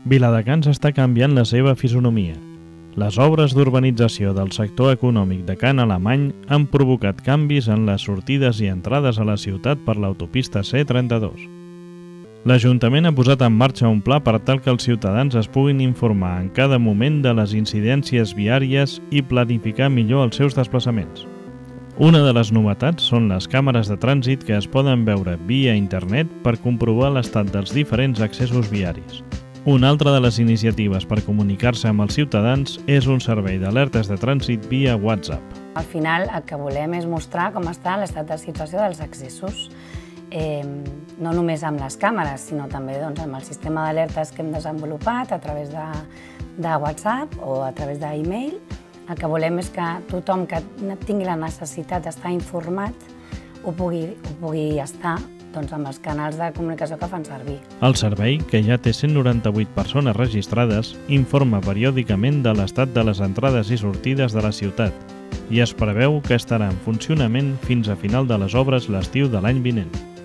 Viladecans està canviant la seva fisonomia. Les obres d'urbanització del sector econòmic de Can Alemany han provocat canvis en les sortides i entrades a la ciutat per l'autopista C32. L'Ajuntament ha posat en marxa un pla per tal que els ciutadans es puguin informar en cada moment de les incidències viàries i planificar millor els seus desplaçaments. Una de les novetats són les càmeres de trànsit que es poden veure via internet per comprovar l'estat dels diferents accessos viaris. Una altra de les iniciatives per comunicar-se amb els ciutadans és un servei d'alertes de trànsit via WhatsApp. Al final el que volem és mostrar com està l'estat de situació dels accessos, no només amb les càmeres, sinó també amb el sistema d'alertes que hem desenvolupat a través de WhatsApp o a través d'e-mail. El que volem és que tothom que tingui la necessitat d'estar informat ho pugui estar amb els canals de comunicació que fan servir. El servei, que ja té 198 persones registrades, informa periòdicament de l'estat de les entrades i sortides de la ciutat i es preveu que estarà en funcionament fins a final de les obres l'estiu de l'any vinent.